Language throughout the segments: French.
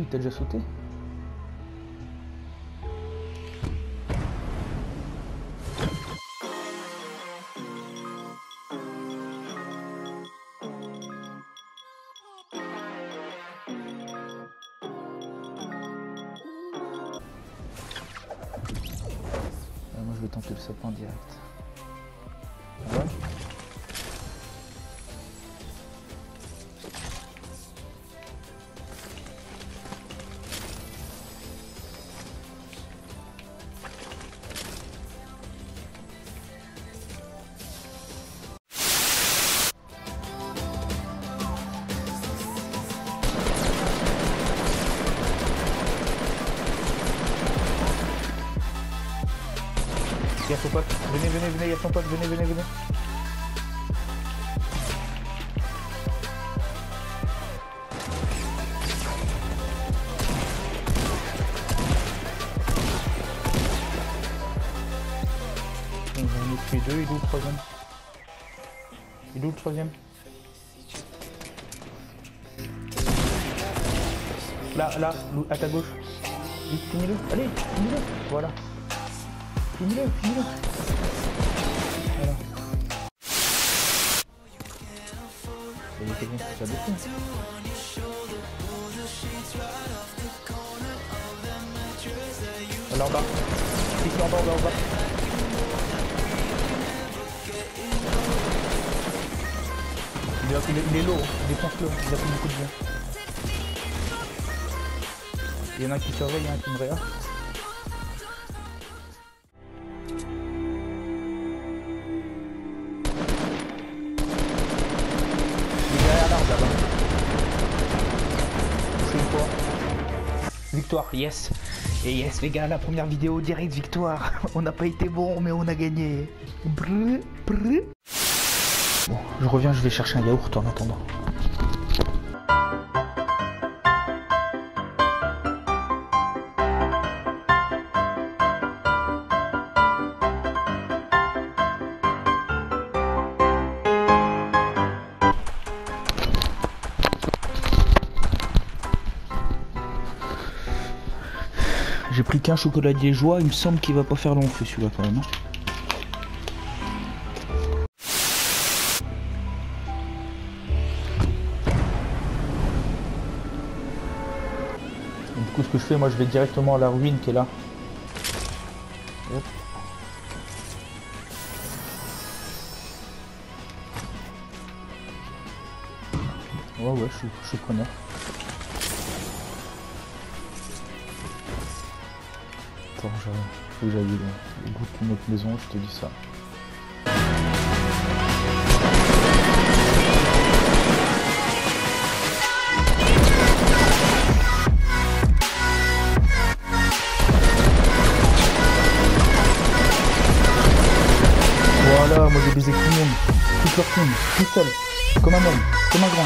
il t'a déjà sauté? Moi je vais tenter le sapin direct. Ah ouais. Il y a son pote, venez, il y a son pote, venez. J'en ai tué deux, il est où le troisième? Il est où le troisième? Là, à ta gauche. Vite, finis-le, allez, finis-le, voilà. Finis-le. Voilà. Il y a quelqu'un qui s'est là en bas. Ici en bas. Il est lourd, défonce-le, il a pris beaucoup de bien. Il y en a un qui surveille, il y en a un qui me regarde. Victoire, yes. Et yes les gars, la première vidéo direct victoire. On n'a pas été bon mais on a gagné. Bon, je reviens, je vais chercher un yaourt en attendant. J'ai pris qu'un chocolatier joie, il me semble qu'il va pas faire long feu celui-là quand même. Hein. Du coup ce que je fais, moi je vais directement à la ruine qui est là. Hop. Ouais, je suis preneur. Attends, faut que j'aille au bout de notre maison, je te dis ça. Voilà, moi j'ai baisé tout le monde, toute leur team, tout seul, comme un homme, comme un grand.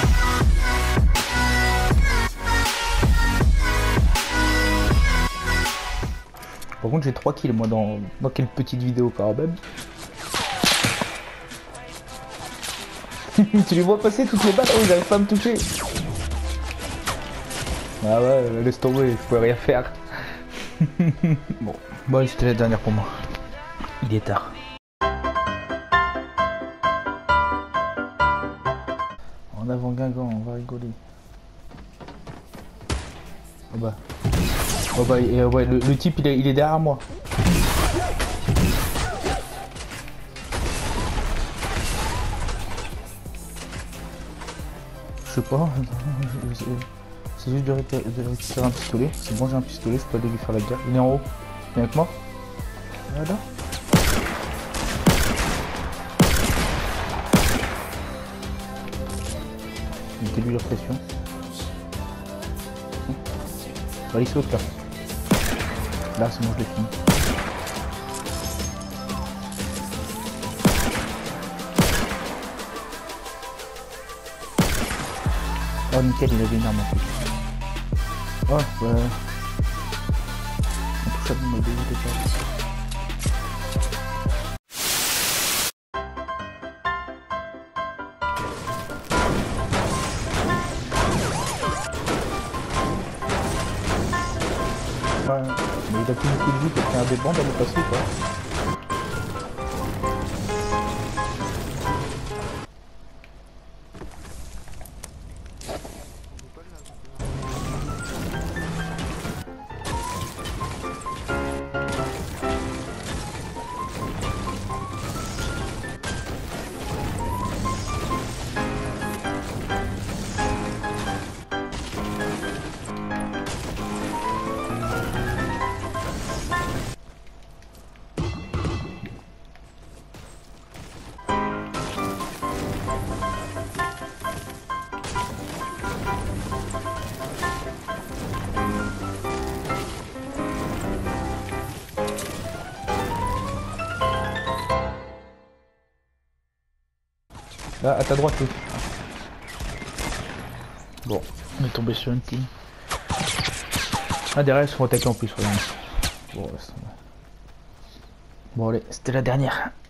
Par contre j'ai 3 kills moi dans quelle petite vidéo par même. Tu les vois passer toutes les balles, oh ils arrivent pas à me toucher. Ah ouais, laisse tomber, je pouvais rien faire. Bon, c'était la dernière pour moi. Il est tard. En avant Guingamp, on va rigoler. Oh bah. Oh bah, ouais, le type il est derrière moi. Je sais pas. C'est juste de récupérer un pistolet. C'est bon, j'ai un pistolet, je peux aller lui faire la guerre. Il est en haut. Viens avec moi. Voilà. Mettez-lui la pression. Bah, il saute là. Là, c'est bon, je l'ai fini. Oh, nickel, il avait une arme en plus. Oh, bah. Intouchable, il m'a déjà. il a plus beaucoup de vie, quelqu'un a des bandes à me passer ou pas? Là, à ta droite, oui. Bon, on est tombé sur une team. Ah, derrière, ils se font attaquer en plus, regarde. Bon, laisse tomber. Bon, allez, c'était la dernière.